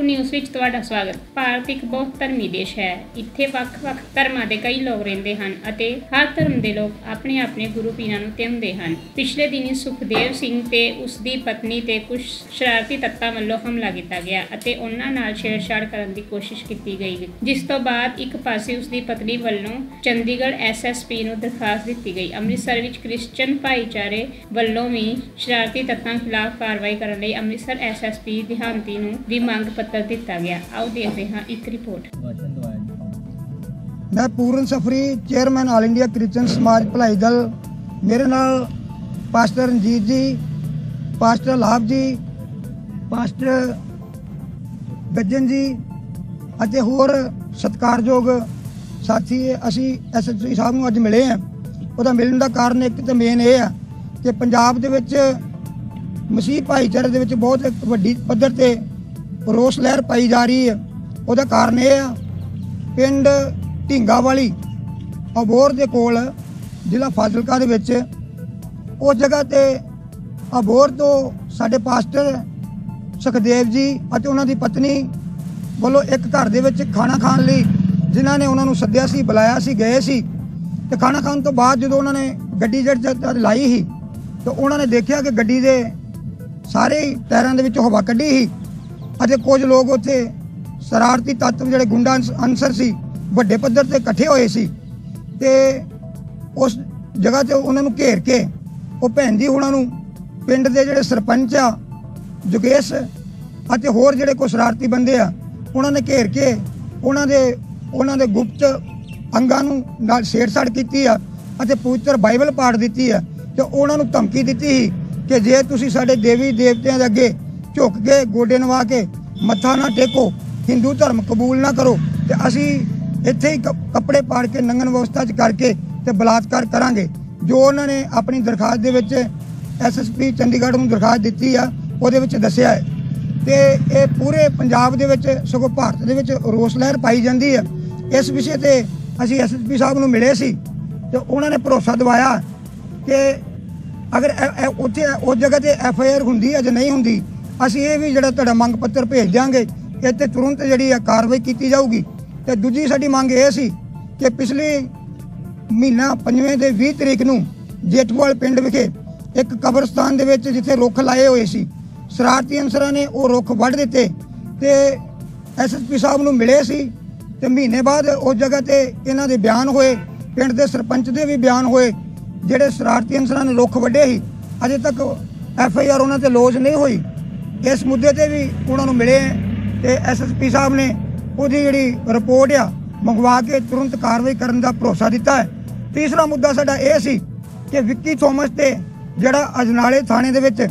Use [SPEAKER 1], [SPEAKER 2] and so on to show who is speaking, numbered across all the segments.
[SPEAKER 1] ਪੰਜਾਬੂ news ਵਿੱਚ ਤੁਹਾਡਾ ਸਵਾਗਤ। ਭਾਰਤ ਇੱਕ ਬਹੁਤ ਧਰਮੀ ਦੇਸ਼ ਹੈ। ਇੱਥੇ ਵੱਖ-ਵੱਖ ਧਰਮਾਂ ਦੇ ਕਈ ਲੋਕ ਰਹਿੰਦੇ ਹਨ ਅਤੇ ਹਰ ਧਰਮ ਦੇ ਲੋਕ ਆਪਣੇ ਗੁਰੂ ਪੀਰਾਂ ਨੂੰ ਧਿਆਉਂਦੇ ਹਨ। ਪਿਛਲੇ ਦਿਨੀ ਸੁਖਦੇਵ ਸਿੰਘ ਤੇ ਉਸ ਦੀ ਪਤਨੀ ਤੇ ਕੁਝ ਸ਼ਰਾਰਤੀ ਤੱਤਾਂ ਵੱਲੋਂ ਹਮਲਾ ਕੀਤਾ ਗਿਆ ਅਤੇ ਉਹਨਾਂ ਨਾਲ ਛੇੜਛਾੜ ਕਰਨ ਦੀ ਕੋਸ਼ਿਸ਼ ਕੀਤੀ ਗਈ, ਜਿਸ ਤੋਂ ਬਾਅਦ ਇੱਕ ਪਾਸੇ ਉਸ ਦੀ ਪਤਨੀ ਵੱਲੋਂ ਚੰਡੀਗੜ੍ਹ SSP ਨੂੰ ਦਰਖਾਸਤ ਦਿੱਤੀ ਗਈ। ਅੰਮ੍ਰਿਤਸਰ ਵਿੱਚ ਕ੍ਰਿਸਚਨ ਭਾਈਚਾਰੇ ਵੱਲੋਂ ਵੀ ਸ਼ਰਾਰਤੀ ਤੱਤਾਂ ਖਿਲਾਫ ਕਾਰਵਾਈ ਕਰਨ ਲਈ ਅੰਮ੍ਰਿਤਸਰ SSP ਦਿਹਾਂਤੀ ਨੂੰ ਵੀ ਮੰਗ पत्र दिता गया। आओ देखते हैं एक रिपोर्ट।
[SPEAKER 2] मैं पूर्ण सफरी चेयरमैन ऑल इंडिया क्रिश्चियन समाज भलाई दल, मेरे नाल पास्टर रंजीत जी, पास्टर लाभ जी, पास्टर गज्जन जी ਅਤੇ ਹੋਰ ਸਤਿਕਾਰਯੋਗ ਸਾਥੀ ਅਸੀਂ SSP ਸਾਹਿਬ ਨੂੰ ਅੱਜ ਮਿਲੇ ਹਾਂ। ਉਹਦਾ ਮਿਲਣ ਦਾ ਕਾਰਨ ਇੱਕ ਤਾਂ ਮੇਨ ਇਹ ਆ ਕਿ ਪੰਜਾਬ ਦੇ ਵਿੱਚ ਮਸੀਹ ਭਾਈਚਾਰੇ ਦੇ ਵਿੱਚ ਬਹੁਤ ਇੱਕ ਵੱਡੀ ਪੱਧਰ ਤੇ ਰੋਸ ਲਹਿਰ ਪਾਈ ਜਾ ਰਹੀ ਹੈ। ਉਹਦਾ ਕਾਰਨ ਇਹ ਆ, ਪਿੰਡ ਢੀਂਗਾ ਵਾਲੀ ਅਬੋਹਰ ਦੇ ਕੋਲ ਜ਼ਿਲ੍ਹਾ ਫਾਜ਼ਿਲਕਾ ਦੇ ਵਿੱਚ ਉਸ ਜਗ੍ਹਾ ਤੇ ਅਬੋਹਰ ਤੋਂ ਸਾਡੇ ਪਾਸਟਰ ਸੁਖਦੇਵ ਜੀ ਅਤੇ ਉਹਨਾਂ ਦੀ ਪਤਨੀ ਵੱਲੋਂ ਇੱਕ ਘਰ ਦੇ ਵਿੱਚ ਖਾਣਾ ਖਾਣ ਲਈ ਜਿਨ੍ਹਾਂ ਨੇ ਉਹਨਾਂ ਨੂੰ ਸੱਦਿਆ ਸੀ, ਬੁਲਾਇਆ ਸੀ, ਗਏ ਸੀ ਤੇ ਖਾਣਾ ਖਾਣ ਤੋਂ ਬਾਅਦ ਜਦੋਂ ਉਹਨਾਂ ਨੇ ਗੱਡੀ ਜਦ ਲਾਈ ਸੀ ਤਾਂ ਉਹਨਾਂ ਨੇ ਦੇਖਿਆ ਕਿ ਗੱਡੀ ਦੇ ਸਾਰੇ ਟਾਇਰਾਂ ਦੇ ਵਿੱਚੋਂ ਹਵਾ ਕੱਢੀ ਸੀ ਅਤੇ ਕੁਝ ਲੋਕ ਉੱਥੇ ਸ਼ਰਾਰਤੀ ਤੱਤ ਜਿਹੜੇ ਗੁੰਡਾ ਅਨਸਰ ਸੀ ਵੱਡੇ ਪੱਧਰ ਤੇ ਇਕੱਠੇ ਹੋਏ ਸੀ ਤੇ ਉਸ ਜਗ੍ਹਾ ਤੇ ਉਹਨਾਂ ਨੂੰ ਘੇਰ ਕੇ ਉਹ ਭੈਣ ਜੀ ਉਹਨਾਂ ਨੂੰ ਪਿੰਡ ਦੇ ਜਿਹੜੇ ਸਰਪੰਚ ਆ ਜੁਗੇਸ਼ ਅਤੇ ਹੋਰ ਜਿਹੜੇ ਕੋਈ ਸ਼ਰਾਰਤੀ ਬੰਦੇ ਆ ਉਹਨਾਂ ਨੇ ਘੇਰ ਕੇ ਉਹਨਾਂ ਦੇ ਗੁਪਤ ਅੰਗਾਂ ਨੂੰ ਨਾਲ ਛੇੜਛਾੜ ਕੀਤੀ ਆ ਅਤੇ ਪਵਿੱਤਰ ਬਾਈਬਲ ਪਾੜ ਦਿੱਤੀ ਆ ਤੇ ਉਹਨਾਂ ਨੂੰ ਧਮਕੀ ਦਿੱਤੀ ਸੀ ਕਿ ਜੇ ਤੁਸੀਂ ਸਾਡੇ ਦੇਵੀ ਦੇਵਤਿਆਂ ਦੇ ਅੱਗੇ ਝੁਕ ਕੇ ਗੋਡੇ ਨਵਾ ਕੇ ਮੱਥਾ ਨਾ ਟੇਕੋ, ਹਿੰਦੂ ਧਰਮ ਕਬੂਲ ਨਾ ਕਰੋ ਤੇ ਅਸੀਂ ਇੱਥੇ ਹੀ ਕੱਪੜੇ ਪਾੜ ਕੇ ਨੰਗਨ ਅਵਸਥਾ 'ਚ ਕਰਕੇ ਤੇ ਬਲਾਤਕਾਰ ਕਰਾਂਗੇ। ਜੋ ਉਹਨਾਂ ਨੇ ਆਪਣੀ ਦਰਖਾਸਤ ਦੇ ਵਿੱਚ SSP ਚੰਡੀਗੜ੍ਹ ਨੂੰ ਦਰਖਾਸਤ ਦਿੱਤੀ ਆ ਉਹਦੇ ਵਿੱਚ ਦੱਸਿਆ ਹੈ ਤੇ ਇਹ ਪੂਰੇ ਪੰਜਾਬ ਦੇ ਵਿੱਚ ਸਗੋਂ ਭਾਰਤ ਦੇ ਵਿੱਚ ਰੋਸ ਲਹਿਰ ਪਾਈ ਜਾਂਦੀ ਹੈ। ਇਸ ਵਿਸ਼ੇ ਤੇ ਅਸੀਂ SSP ਸਾਹਿਬ ਨੂੰ ਮਿਲੇ ਸੀ ਤੇ ਉਹਨਾਂ ਨੇ ਭਰੋਸਾ ਦਿਵਾਇਆ ਕਿ ਅਗਰ ਉੱਥੇ ਉਸ ਜਗ੍ਹਾ ਤੇ FIR ਹੁੰਦੀ ਹੈ ਜਾਂ ਨਹੀਂ ਹੁੰਦੀ, ਅਸੀਂ ਇਹ ਵੀ ਜਿਹੜਾ ਤੁਹਾਡਾ ਮੰਗ ਪੱਤਰ ਭੇਜ ਦਿਆਂਗੇ, ਇੱਥੇ ਤੁਰੰਤ ਜਿਹੜੀ ਆ ਕਾਰਵਾਈ ਕੀਤੀ ਜਾਊਗੀ। ਤੇ ਦੂਜੀ ਸਾਡੀ ਮੰਗ ਇਹ ਸੀ ਕਿ ਪਿਛਲੇ ਮਹੀਨਾ 5ਵੇਂ ਦੇ 20 ਤਰੀਕ ਨੂੰ ਜੇਠੂਵਾਲ ਪਿੰਡ ਵਿਖੇ ਇੱਕ ਕਬਰਸਤਾਨ ਦੇ ਵਿੱਚ ਜਿੱਥੇ ਰੁੱਖ ਲਾਏ ਹੋਏ ਸੀ, ਸ਼ਰਾਰਤੀ ਅਨਸਰਾਂ ਨੇ ਉਹ ਰੁੱਖ ਵੱਢ ਦਿੱਤੇ ਤੇ SSP ਸਾਹਿਬ ਨੂੰ ਮਿਲੇ ਸੀ ਤੇ ਮਹੀਨੇ ਬਾਅਦ ਉਸ ਜਗ੍ਹਾ ਤੇ ਇਹਨਾਂ ਦੇ ਬਿਆਨ ਹੋਏ, ਪਿੰਡ ਦੇ ਸਰਪੰਚ ਦੇ ਵੀ ਬਿਆਨ ਹੋਏ। ਜਿਹੜੇ ਸ਼ਰਾਰਤੀ ਅਨਸਰਾਂ ਨੇ ਰੁੱਖ ਵੱਢੇ ਸੀ ਅਜੇ ਤੱਕ FIR ਉਹਨਾਂ ਤੇ ਲੌਜ ਨਹੀਂ ਹੋਈ। ਇਸ ਮੁੱਦੇ ਤੇ ਵੀ ਉਹਨਾਂ ਨੂੰ ਮਿਲੇ ਤੇ SSP ਸਾਹਿਬ ਨੇ ਉਹਦੀ ਜਿਹੜੀ ਰਿਪੋਰਟ ਆ ਮੰਗਵਾ ਕੇ ਤੁਰੰਤ ਕਾਰਵਾਈ ਕਰਨ ਦਾ ਭਰੋਸਾ ਦਿੱਤਾ ਹੈ। ਤੀਸਰਾ ਮੁੱਦਾ ਸਾਡਾ ਇਹ ਸੀ ਕਿ ਵਿੱਕੀ ਥੋਮਸ ਤੇ ਜਿਹੜਾ ਅਜਨਾਲੇ ਥਾਣੇ ਦੇ ਵਿੱਚ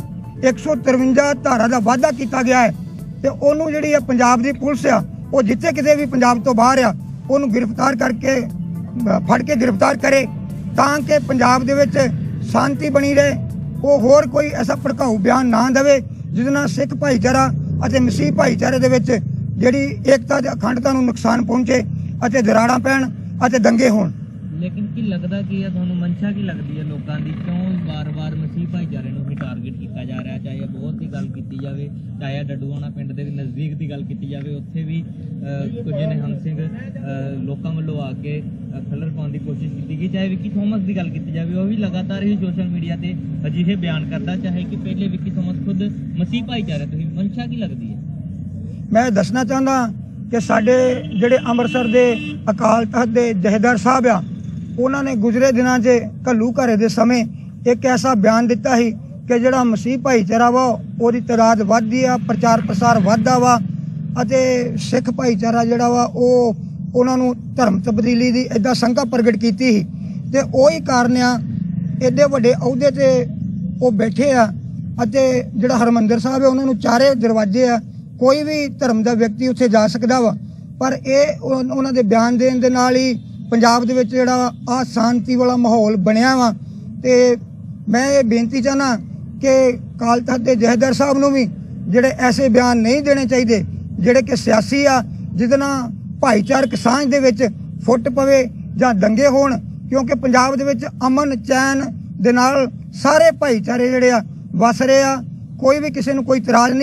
[SPEAKER 2] 153 ਧਾਰਾ ਦਾ ਵਾਅਦਾ ਕੀਤਾ ਗਿਆ ਹੈ ਤੇ ਉਹਨੂੰ ਜਿਹੜੀ ਆ ਪੰਜਾਬ ਦੀ ਪੁਲਿਸ ਆ ਉਹ ਜਿੱਥੇ ਕਿਤੇ ਵੀ ਪੰਜਾਬ ਤੋਂ ਬਾਹਰ ਆ ਉਹਨੂੰ ਗ੍ਰਿਫਤਾਰ ਕਰਕੇ ਫੜ ਕੇ ਗ੍ਰਿਫਤਾਰ ਕਰੇ ਤਾਂ ਕਿ ਪੰਜਾਬ ਦੇ ਵਿੱਚ ਸ਼ਾਂਤੀ ਬਣੀ ਰਹੇ। ਉਹ ਹੋਰ ਕੋਈ ਐਸਾ ਭੜਕਾਊ ਬਿਆਨ ਨਾ ਦੇਵੇ ਜਿਹਦੇ ਨਾਲ ਸਿੱਖ ਭਾਈਚਾਰਾ ਅਤੇ ਮਸੀਹ ਭਾਈਚਾਰੇ ਦੇ ਵਿੱਚ ਜਿਹੜੀ ਏਕਤਾ ਤੇ ਅਖੰਡਤਾ ਨੂੰ ਨੁਕਸਾਨ ਪਹੁੰਚੇ ਅਤੇ ਦਰਾੜਾਂ ਪੈਣ ਅਤੇ ਦੰਗੇ ਹੋਣ।
[SPEAKER 3] ਲੇਕਿਨ ਕੀ ਲੱਗਦਾ ਕੀ ਹੈ ਤੁਹਾਨੂੰ, ਮਨਸ਼ਾ ਕੀ ਲੱਗਦੀ ਹੈ ਲੋਕਾਂ ਦੀ, ਕਿਉਂ ਵਾਰ-ਵਾਰ ਮਸੀਹ ਭਾਈਚਾਰੇ ਨੂੰ ਹੀ ਟਾਰਗੇਟ ਕੀਤਾ ਜਾ ਰਿਹਾ? ਚਾਹੇ ਬਹੁਤ ਦੀ ਗੱਲ ਕੀਤੀ ਜਾਵੇ, ਚਾਹੇ ਡੱਡੂਆਣਾ ਪਿੰਡ ਦੇ ਨਜ਼ਦੀਕ ਦੀ ਗੱਲ ਕੀਤੀ ਜਾਵੇ, ਉੱਥੇ ਵੀ ਕੁਝ ਨਿਹੰਗ ਸਿੰਘ ਲੋਕਾਂ ਵੱਲੋਂ ਆ ਕੇ ਖੱਲਰ ਪਾਉਣ ਦੀ ਕੋਸ਼ਿਸ਼ ਕੀਤੀ ਗਈ। ਚਾਹੇ ਵਿੱਕੀ ਥੋਮਸ ਦੀ ਗੱਲ ਕੀਤੀ ਜਾਵੇ, ਉਹ ਵੀ ਲਗਾਤਾਰ ਹੀ ਸੋਸ਼ਲ ਮੀਡੀਆ ਤੇ ਅਜਿਹੇ ਬਿਆਨ ਕਰਦਾ, ਚਾਹੇ ਕਿ ਪਹਿਲੇ ਵਿੱਕੀ ਥੋਮਸ ਖੁਦ ਮਸੀਹ ਭਾਈਚਾਰੇ ਤੋਂ ਹੀ। ਮਨਸ਼ਾ ਕੀ ਲੱਗਦੀ ਹੈ? ਮੈਂ
[SPEAKER 2] ਦੱਸਣਾ ਚਾਹੁੰਦਾ ਕਿ ਸਾਡੇ ਜਿਹੜੇ ਅੰਮ੍ਰਿਤਸਰ ਦੇ ਅਕਾਲ ਤਖਤ ਦੇ ਜਥੇਦਾਰ ਸਾਹਿਬ ਆ, ਉਹਨਾਂ ਨੇ ਗੁਜ਼ਰੇ ਦਿਨਾਂ 'ਚ ਘੱਲੂ ਘਰੇ ਦੇ ਸਮੇਂ ਇੱਕ ਐਸਾ ਬਿਆਨ ਦਿੱਤਾ ਸੀ ਕਿ ਜਿਹੜਾ ਮਸੀਹ ਭਾਈਚਾਰਾ ਵਾ ਉਹਦੀ ਤਾਦਾਦ ਵੱਧਦੀ ਆ, ਪ੍ਰਚਾਰ ਪ੍ਰਸਾਰ ਵੱਧਦਾ ਵਾ ਅਤੇ ਸਿੱਖ ਭਾਈਚਾਰਾ ਜਿਹੜਾ ਵਾ ਉਹ ਉਹਨਾਂ ਨੂੰ ਧਰਮ ਤਬਦੀਲੀ ਦੀ ਇੱਦਾਂ ਸ਼ੰਕਾ ਪ੍ਰਗਟ ਕੀਤੀ ਸੀ ਤੇ ਉਹੀ ਕਾਰਨ ਆ ਐਡੇ ਵੱਡੇ ਅਹੁਦੇ ਤੇ ਉਹ ਬੈਠੇ ਆ ਅਤੇ ਜਿਹੜਾ ਹਰਮੰਦਰ ਸਾਹਿਬ ਹੈ ਉਹਨਾਂ ਨੂੰ ਚਾਰੇ ਦਰਵਾਜ਼ੇ ਆ, ਕੋਈ ਵੀ ਧਰਮ ਦਾ ਵਿਅਕਤੀ ਉੱਥੇ ਜਾ ਸਕਦਾ ਵਾ। ਪਰ ਇਹ ਉਹਨਾਂ ਦੇ ਬਿਆਨ ਦੇਣ ਦੇ ਨਾਲ ਹੀ ਪੰਜਾਬ ਦੇ ਵਿੱਚ ਜਿਹੜਾ ਆ ਸ਼ਾਂਤੀ ਵਾਲਾ ਮਾਹੌਲ ਬਣਿਆ ਵਾ ਤੇ ਮੈਂ ਇਹ ਬੇਨਤੀ ਚਾਹੁੰਦਾ ਕਿ ਅਕਾਲ ਤਖਤ ਦੇ ਜਥੇਦਾਰ ਸਾਹਿਬ ਨੂੰ ਵੀ ਜਿਹੜੇ ਐਸੇ ਬਿਆਨ ਨਹੀਂ ਦੇਣੇ ਚਾਹੀਦੇ ਜਿਹੜੇ ਕਿ ਸਿਆਸੀ ਆ, ਜਿਹਦੇ ਨਾਲ ਭਾਈਚਾਰਕ ਸਾਂਝ ਦੇ ਵਿੱਚ ਫੁੱਟ ਪਵੇ ਜਾਂ ਦੰਗੇ ਹੋਣ, ਕਿਉਂਕਿ ਪੰਜਾਬ ਦੇ ਵਿੱਚ ਅਮਨ ਚੈਨ ਦੇ ਨਾਲ ਸਾਰੇ ਭਾਈਚਾਰੇ ਜਿਹੜੇ ਆ ਵਸ ਰਹੇ ਆ। ਕੋਈ ਵੀ ਕਿਸੇ ਨੂੰ ਕੋਈ ਇਤਰਾਜ਼ ਨਹੀਂ ਆ।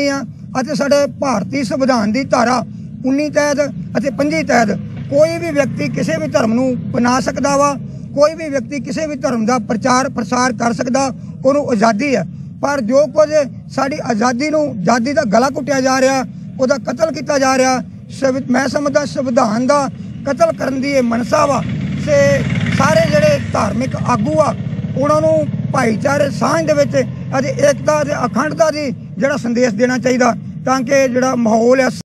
[SPEAKER 2] ਅਤੇ ਸਾਡੇ ਭਾਰਤੀ ਸੰਵਿਧਾਨ ਦੀ ਧਾਰਾ 19 ਤਹਿਤ ਅਤੇ 25 ਤਹਿਤ ਕੋਈ ਵੀ ਵਿਅਕਤੀ ਕਿਸੇ ਵੀ ਧਰਮ ਨੂੰ ਅਪਣਾ ਸਕਦਾ ਵਾ, ਕੋਈ ਵੀ ਵਿਅਕਤੀ ਕਿਸੇ ਵੀ ਧਰਮ ਦਾ ਪ੍ਰਚਾਰ ਪ੍ਰਸਾਰ ਕਰ ਸਕਦਾ, ਉਹਨੂੰ ਆਜ਼ਾਦੀ ਹੈ। ਪਰ ਜੋ ਕੁਝ ਸਾਡੀ ਆਜ਼ਾਦੀ ਦਾ ਗਲਾ ਘੁੱਟਿਆ ਜਾ ਰਿਹਾ, ਉਹਦਾ ਕਤਲ ਕੀਤਾ ਜਾ ਰਿਹਾ, ਮੈਂ ਸਮਝਦਾ ਸੰਵਿਧਾਨ ਦਾ ਕਤਲ ਕਰਨ ਦੀ ਇਹ ਮਨਸਾ ਵਾ। ਤੇ ਸਾਰੇ ਜਿਹੜੇ ਧਾਰਮਿਕ ਆਗੂ ਆ ਉਹਨਾਂ ਨੂੰ ਭਾਈਚਾਰੇ ਸਾਂਝ ਦੇ ਵਿੱਚ ਅਤੇ ਏਕਤਾ ਅਤੇ ਅਖੰਡਤਾ ਦੀ ਜਿਹੜਾ ਸੰਦੇਸ਼ ਦੇਣਾ ਚਾਹੀਦਾ, ਤਾਂ ਕਿ ਜਿਹੜਾ ਮਾਹੌਲ ਹੈ